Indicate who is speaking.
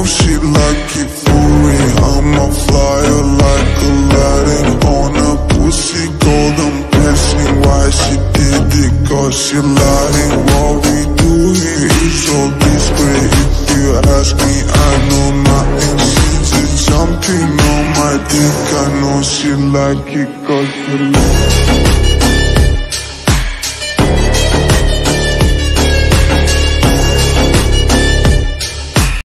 Speaker 1: know she like it for real. I'm a flyer like Aladdin on a pussy golden blessing. Why she did it? Cause she lying. What we do here is so discreet. If you ask me, I know nothing. She's jumping on my dick. I know she like it cause she